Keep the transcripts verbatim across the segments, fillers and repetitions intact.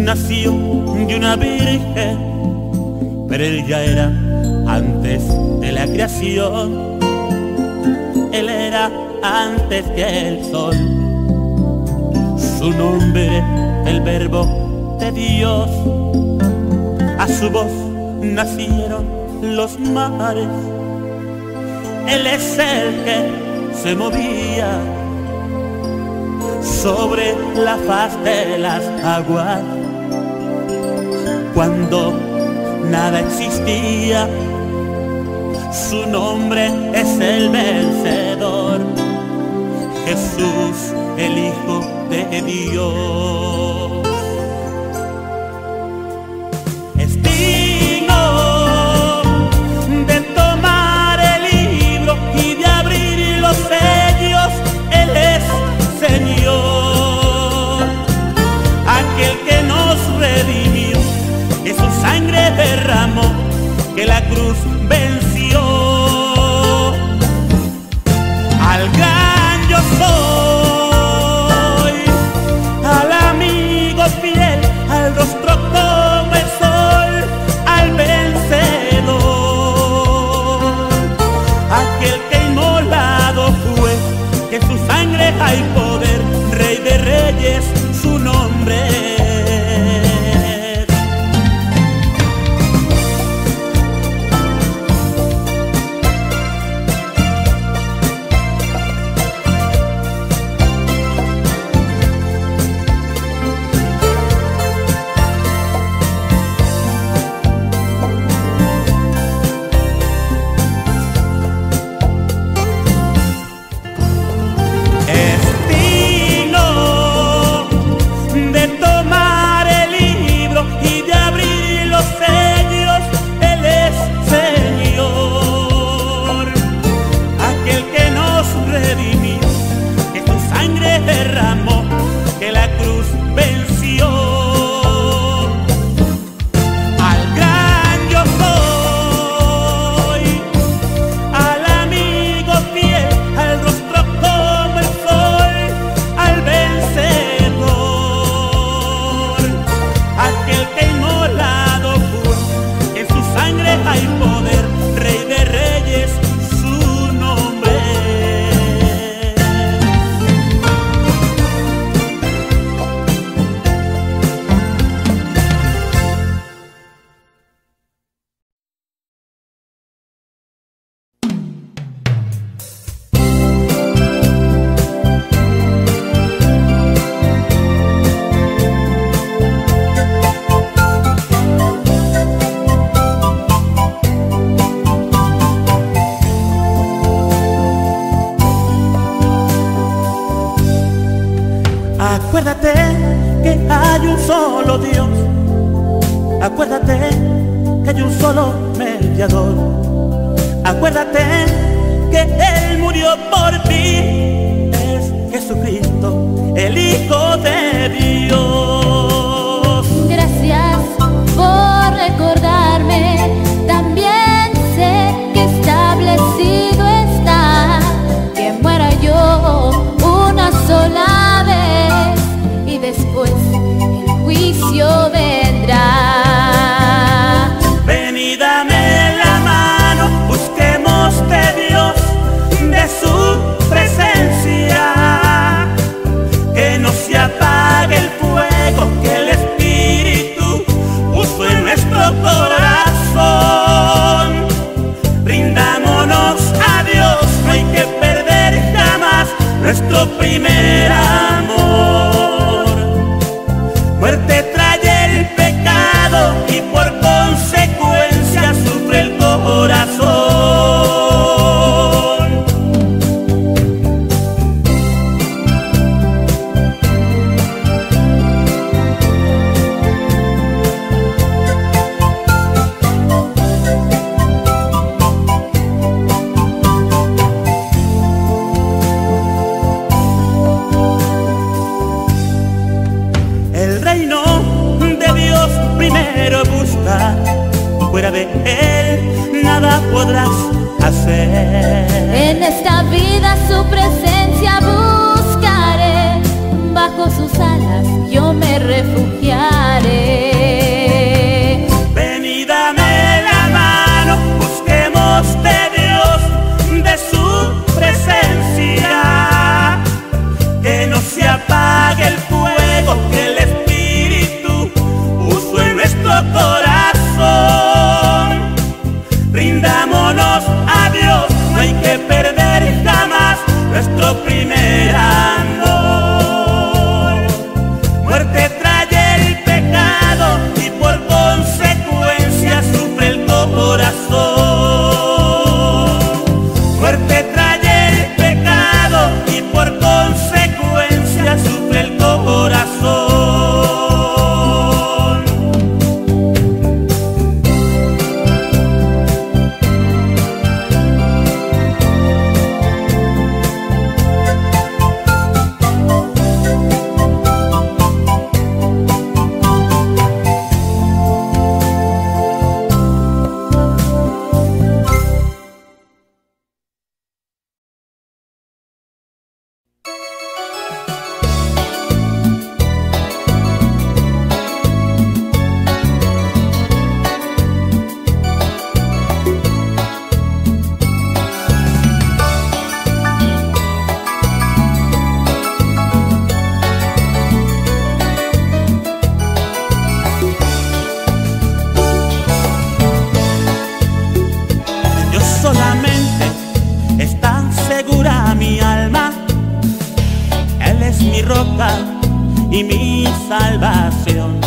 nació de una virgen, pero él ya era antes de la creación. Él era antes que el sol. Su nombre, el verbo de Dios. A su voz nacieron los mares. Él es el que se movía sobre la faz de las aguas cuando nada existía. Su nombre es el vencedor, Jesús, el Hijo de Dios. Es digno de tomar el libro y de abrir los sellos. Él es Señor, aquel que nos redimió, que su sangre derramó, que la cruz venció. Al gran yo soy, al amigo fiel, al rostro como el sol, al vencedor, aquel que inmolado fue, que su sangre hay poder, Rey de Reyes, su nombre es. Acuérdate que hay un solo Dios. Acuérdate que hay un solo mediador. Acuérdate que Él murió por ti. Es Jesucristo, el Hijo de Dios. Gracias por recordarme. También sé que establecido está que muera yo una sola vez y después el juicio vendrá. Ven y dame la mano, busquemos de Dios, de su presencia, que no se apague el fuego que el Espíritu puso en nuestro corazón. Rindámonos a Dios, no hay que perder jamás nuestro primer amor. Muerte trae el pecado y por consecuencia sufre el corazón. El reino de Dios primero busca, fuera de Él nada podrás hacer. En esta vida su presencia buscaré, bajo sus alas yo me refugiaré. estaré. Ven y dame la mano, busquemos de Dios, de su presencia, que no se apague el fuego que el Espíritu puso en nuestro corazón. Rindámonos a Dios, no hay que perder jamás nuestro primer amor. Muerte trae el pecado y por consecuencia sufre el corazón. Muerte trae el pecado y por consecuencia sufre el corazón. Solamente está segura mi alma, Él es mi roca y mi salvación.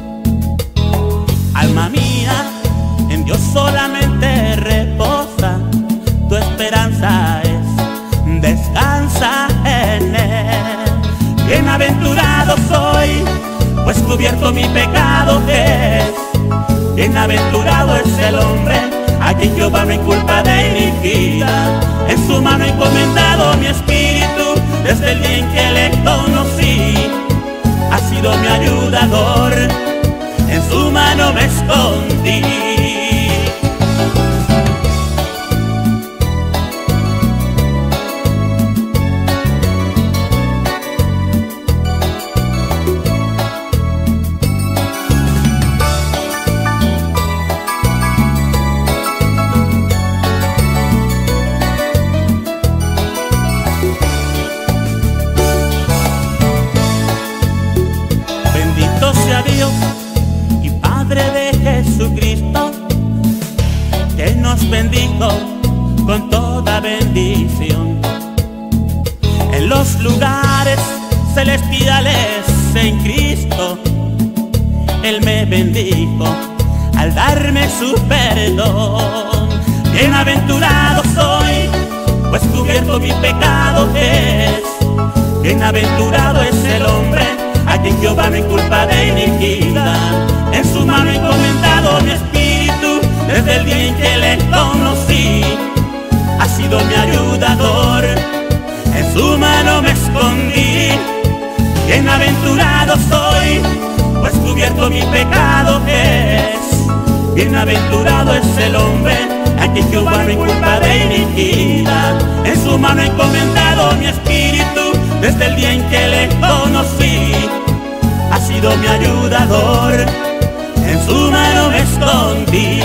Alma mía, en Dios solamente reposa, tu esperanza es, descansa en Él. Bienaventurado soy, pues cubierto mi pecado es. Bienaventurado es el hombre a quien Jehová no inculpa de iniquidad. En su mano he encomendado mi espíritu desde el día en que le conocí. Ha sido mi ayudador, en su mano me escondí. Dios y Padre de Jesucristo, que nos bendijo con toda bendición. En los lugares celestiales en Cristo, Él me bendijo al darme su perdón. Bienaventurado soy, pues cubierto mi pecado es. Bienaventurado es el hombre a quien Jehová no inculpa de iniquidad. En su mano he encomendado mi espíritu desde el día en que le conocí. Ha sido mi ayudador, en su mano me escondí. Bienaventurado soy, pues cubierto mi pecado es. Bienaventurado es el hombre a quien Jehová no inculpa de iniquidad. En su mano he encomendado mi espíritu desde el día en que le conocí. Ha sido mi ayudador, en su mano me escondí.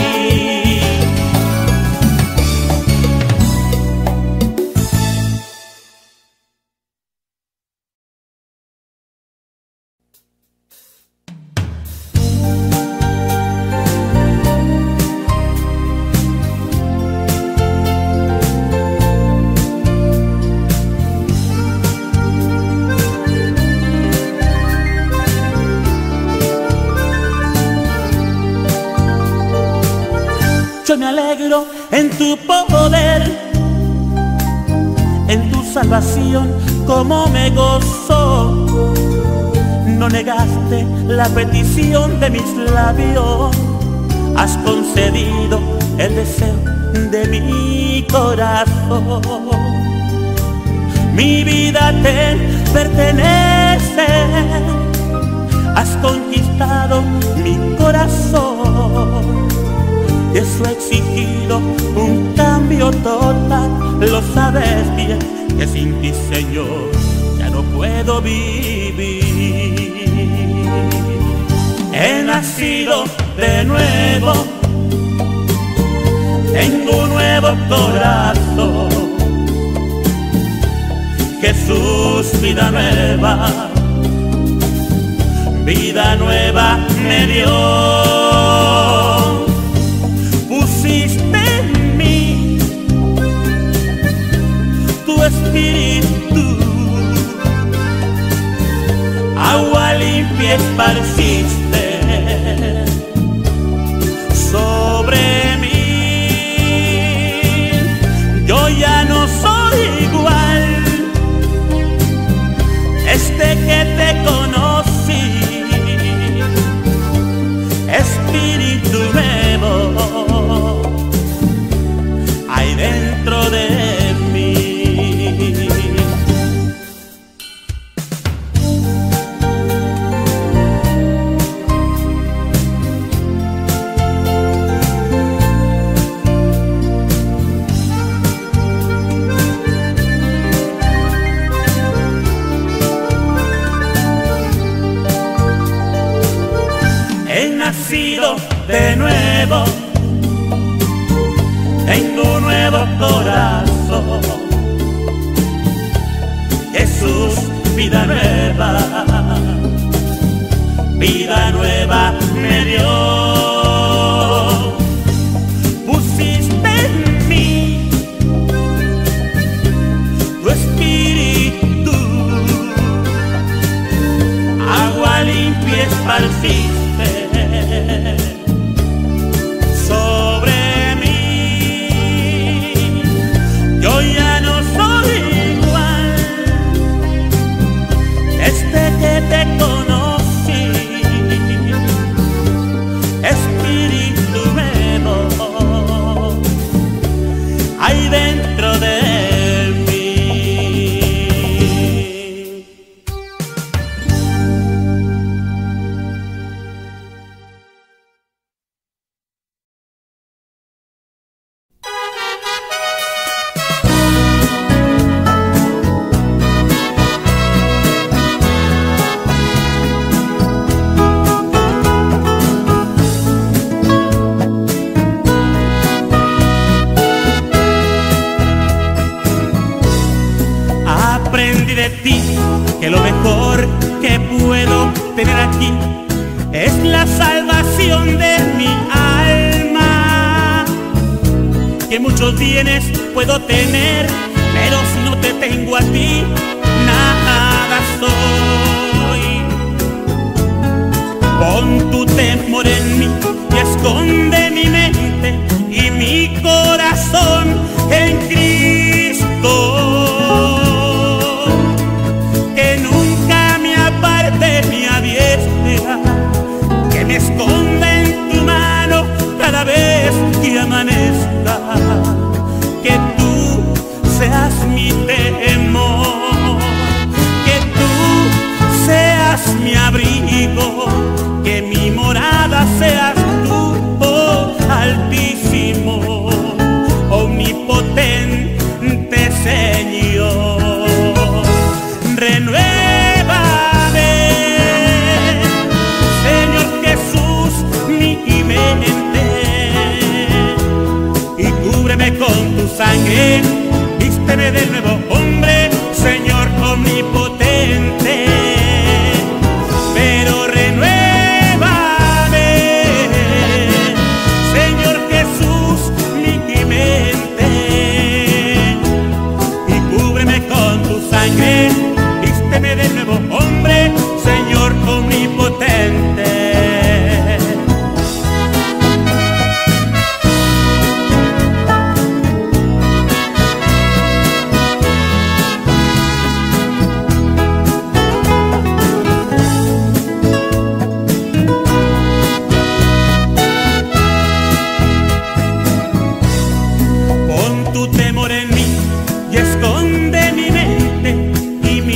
Yo me alegro en tu poder, en tu salvación, como me gozo. No negaste la petición de mis labios, has concedido el deseo de mi corazón. Mi vida te pertenece, has conquistado mi corazón. Eso ha exigido un cambio total, lo sabes bien, que sin ti, Señor, ya no puedo vivir. de nuevo, tengo un nuevo corazón. Jesús, vida nueva, vida nueva me dio. Pusiste en mí tu espíritu, agua limpia esparciste sobre mí. Yo ya no soy igual desde que te conocí. Espíritu nuevo hay dentro de mí. He nacido de nuevo, tengo un nuevo corazón. Jesús, vida nueva, vida nueva me dio. Pusiste en mí tu espíritu, agua limpia esparciste sobre mí. Yo ya no soy igual desde que te conocí. Espíritu nuevo hay dentro de mí. Aprendí de ti que lo mejor que puedo tener aquí es la salvación de mi alma. Que muchos bienes puedo tener, pero si no te tengo a ti, nada soy. Pon tu temor en mí y esconde mi mente y mi corazón en Cristo. Que me esconda en tu mano cada vez que amanezca. Que tú seas mi temor, que tú seas mi abrigo, que mi morada seas tú, oh Altísimo, omnipotente Señor. Renueva con tu sangre, vísteme de nuevo hombre, Señor omnipotente. Pero renuévame, Señor Jesús, mi mente, y cúbreme con tu sangre, vísteme de nuevo hombre, Señor omnipotente. Esconde mi mente y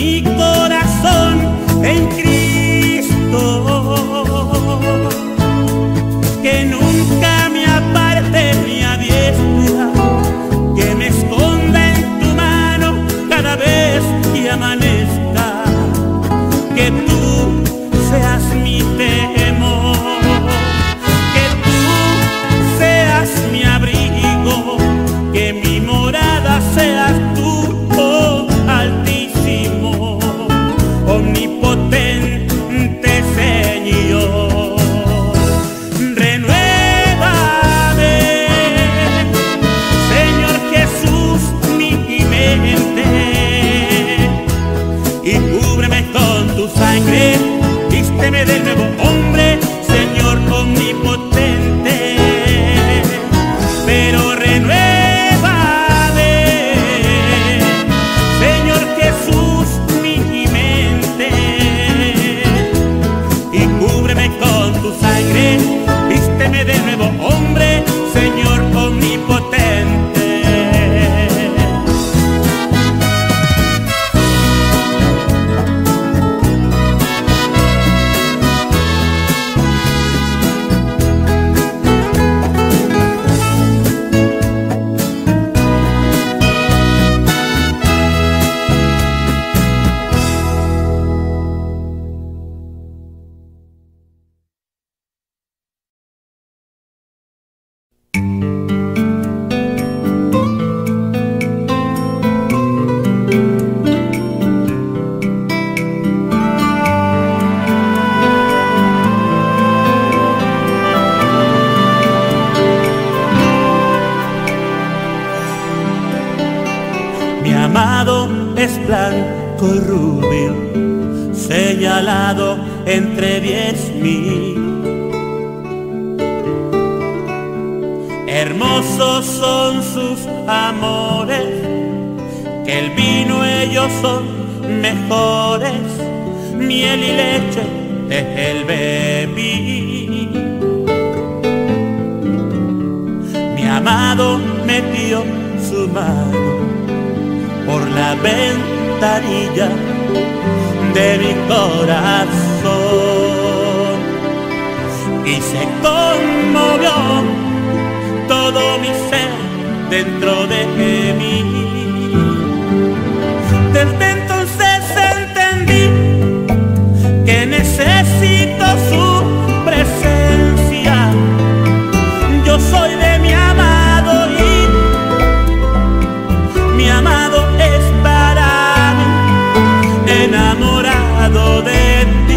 vísteme del nuevo hombre, Señor omnipotente, pero renuévame, Señor Jesús, mi mente, y cúbreme con tu sangre, vísteme del nuevo hombre, Señor omnipotente. Es blanco y rubio, señalado entre diez mil. Hermosos son sus amores, que el vino ellos son mejores, miel y leche de él bebí. Mi amado metió su mano por la ventanilla de mi corazón y se conmovió todo mi ser dentro de mí. Desde entonces entendí que necesito su presencia. Yo soy de mi amado y mi amado es para mí, enamorado de ti,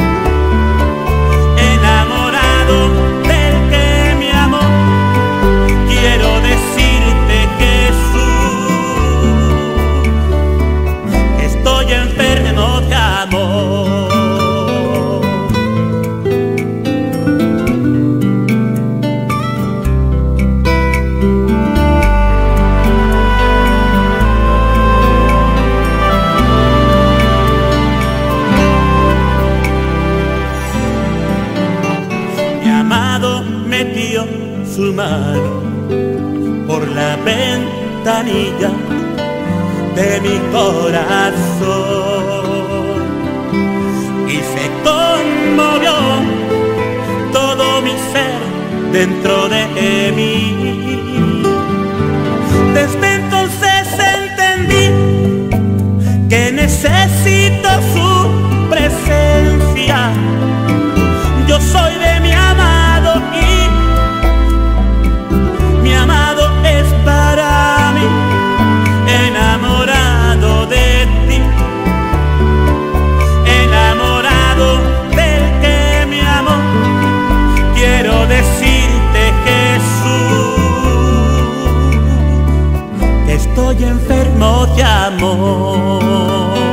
enamorado del que me amó. Quiero decirte, Jesús, estoy enfermo de amor. Metió su mano por la ventanilla de mi corazón y se conmovió todo mi ser dentro de mí. Desde entonces entendí que necesito su presencia. Yo soy de mi amado y mi amado es para mí, enamorado de ti, enamorado del que me amó. Quiero decirte, Jesús, que estoy enfermo de amor.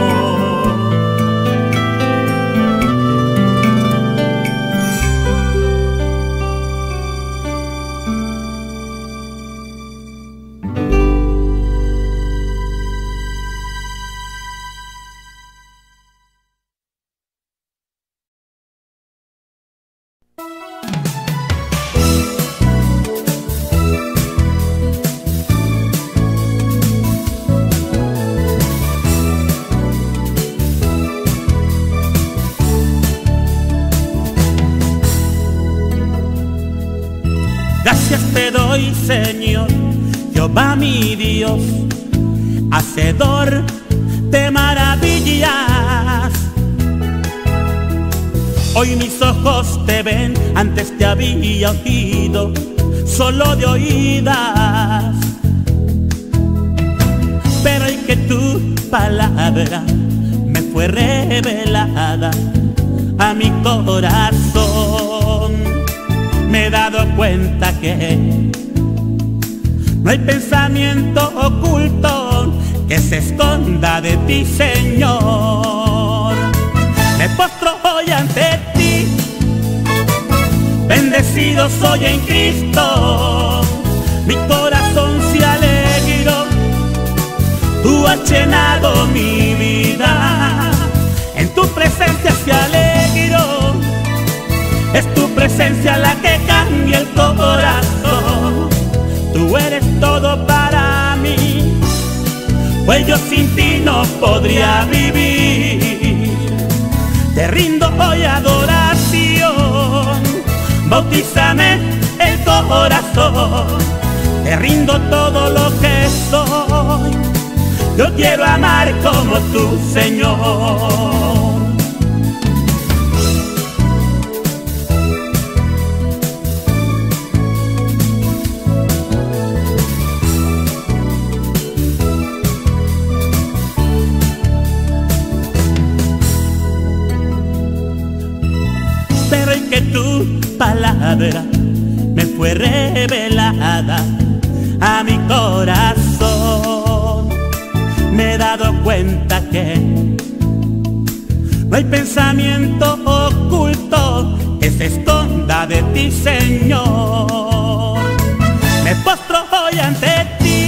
Gracias te doy, Señor, Jehová mi Dios, hacedor de maravillas. Hoy mis ojos te ven, antes te había oído, solo de oídas. Pero hoy que tu palabra me fue revelada a mi corazón, me he dado cuenta que no hay pensamiento oculto que se esconda de ti, Señor. Me postro hoy ante ti Bendecido soy en Cristo, mi corazón se alegró. Tú has llenado mi vida, en tu presencia se alegró. Es tu presencia la que cambia el corazón. Tú eres todo para mí, pues yo sin ti no podría vivir. Te rindo hoy adoración, bautízame el corazón. Te rindo todo lo que soy, yo quiero amar como tú, Señor. Pero en que tu palabra me fue revelada a mi corazón, me he dado cuenta que no hay pensamiento oculto que se esconda de ti, Señor. Me postro hoy ante ti,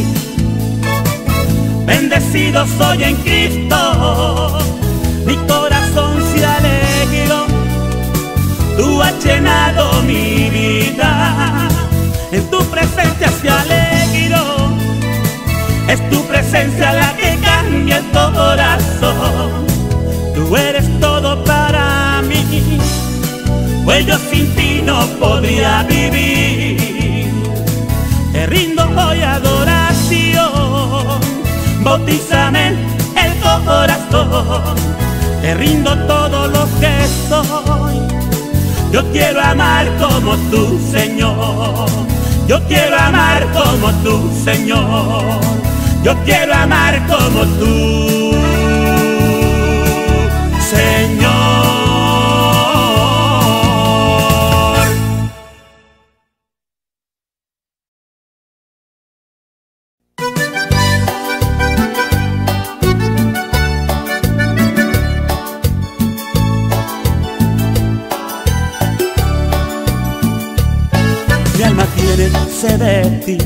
bendecido soy en Cristo, mi corazón se alegró. Tú has llenado mi vida, en tu presencia se alegró. Es tu presencia la que cambia el corazón. Tú eres todo para mí, pues yo sin ti no podría vivir. Te rindo hoy adoración, bautízame el corazón. Te rindo todo lo que soy, yo quiero amar como tú, Señor. Yo quiero amar como tú, Señor. Yo quiero amar como tú, Señor. Mi alma tiene sed de ti,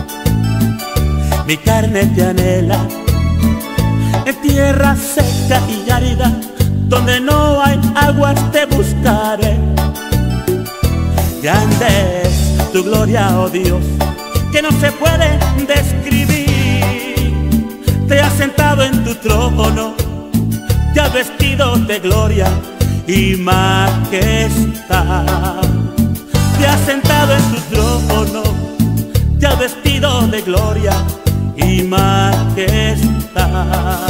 mi carne te anhela, en tierra seca y árida, donde no hay aguas te buscaré. Grande es tu gloria, oh Dios, que no se puede describir. Te has sentado en tu trono, te has vestido de gloria y majestad. Te has sentado en tu trono, te has vestido de gloria y majestad.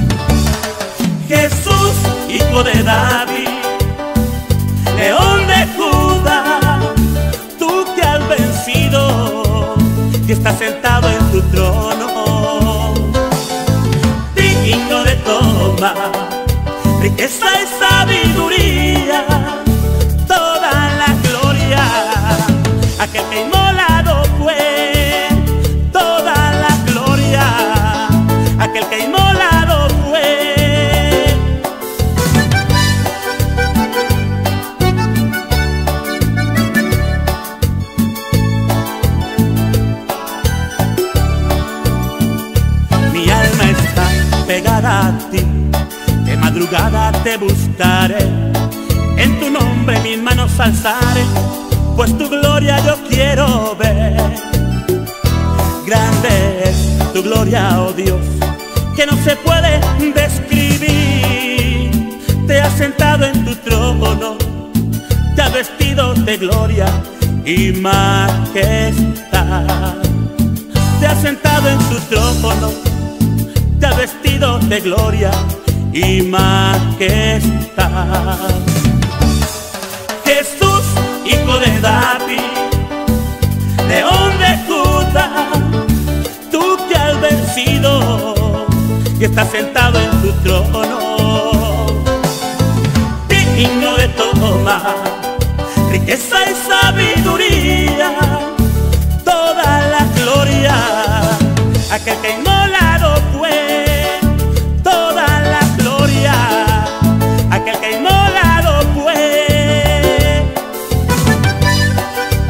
Jesús, hijo de David, león de Judá, tú que has vencido y estás sentado en tu trono, digno de tomar riqueza y sabiduría, toda la gloria, aquel que inmolado fue, toda la gloria, aquel que inmolado fue. Mi alma está pegada a ti, de madrugada te buscaré, en tu nombre mis manos alzaré, pues tu gloria yo quiero ver. Grande es tu gloria, oh Dios, que no se puede describir. Te has sentado en tu trono, te has vestido de gloria y majestad. Te has sentado en tu trono, te has vestido de gloria y majestad. Jesús, hijo de David, león de Judá, tú que has vencido y estás sentado en tu trono, digno de tomar riqueza y sabiduría, toda la gloria, aquel que inmolado fue, toda la gloria, aquel que inmolado fue.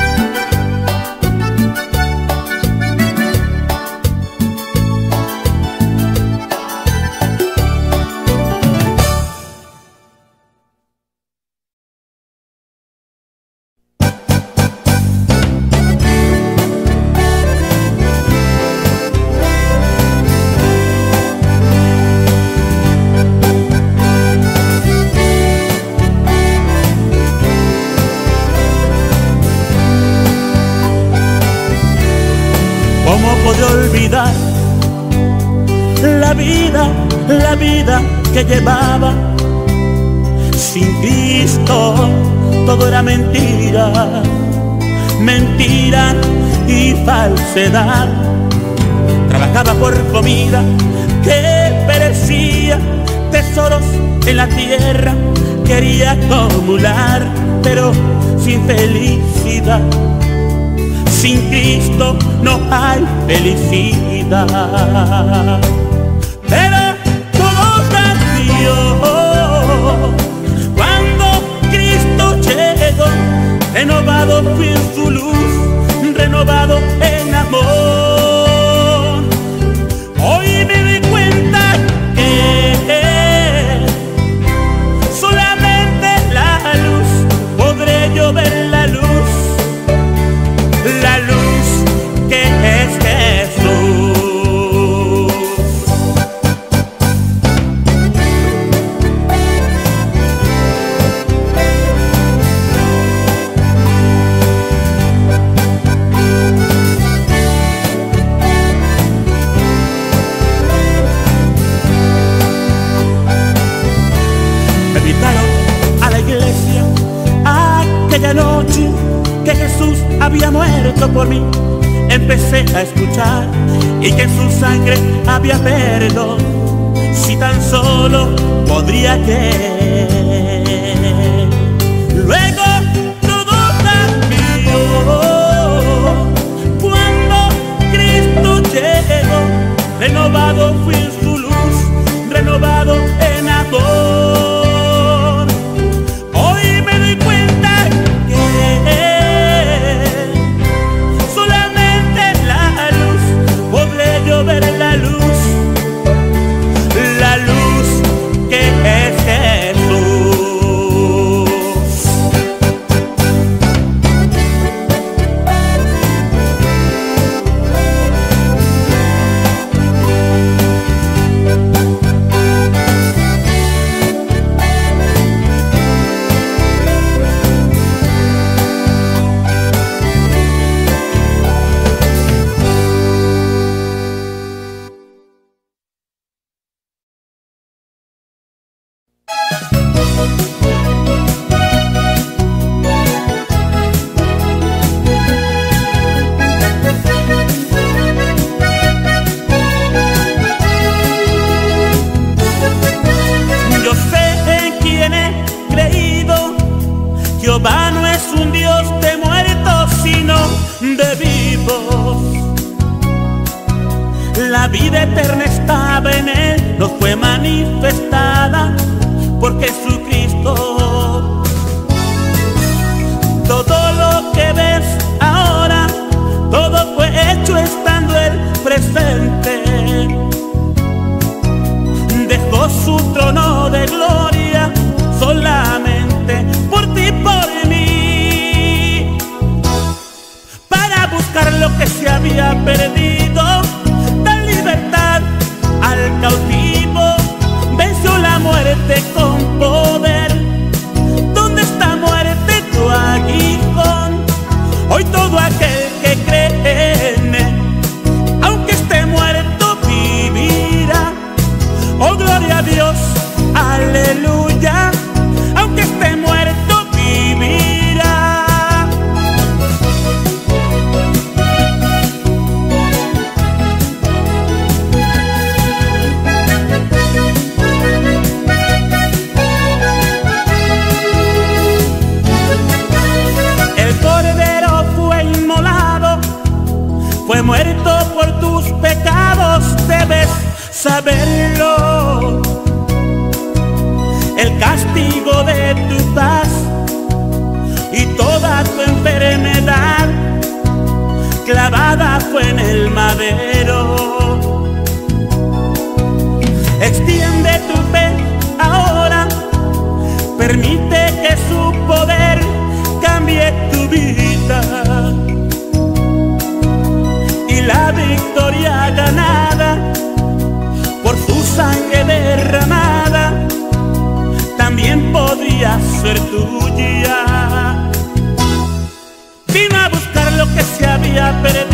vida que llevaba. Sin Cristo todo era mentira, mentira y falsedad. Trabajaba por comida que perecía, tesoros en la tierra quería acumular, pero sin felicidad. Sin Cristo no hay felicidad. Pero todo cambió cuando Cristo llegó. Renovado fui en su luz, renovado en amor. Hoy me di cuenta que solamente la luz podré yo ver la luz, la luz que es Jesús. Me invitaron a la iglesia aquella noche que Jesús había muerto por mí. Empecé a escuchar y que en su sangre había perdón, si tan solo podría creer. Luego todo cambió cuando Cristo llegó. Renovado fui en su luz, renovado en amor. Hoy me doy cuenta que solamente la luz podré yo ver la luz, la luz que es Jesús. Yo sé en quién he creído. Jehová no es un Dios de muertos, sino de vivos. La vida eterna estaba en él, no fue manifestada por Jesucristo. Todo lo que ves ahora, todo fue hecho estando él presente. Dejó su trono de gloria solamente por ti y por mí, para buscar lo que se había perdido, dar libertad al cautivo. Venció la muerte con poder. ¿Dónde está muerte tu aguijón? Hoy todo aquel que cree en él, aunque esté muerto, vivirá. Oh, gloria a Dios, aleluya. Aunque esté muerto, vivirá. El cordero fue inmolado, fue muerto por tus pecados, debes saberlo. El castigo de tu paz y toda tu enfermedad clavada fue en el madero. Extiende tu fe ahora, permite que su poder cambie tu vida, y la victoria ganada por su sangre derramada también podría ser tuya. Vino a buscar lo que se había perdido,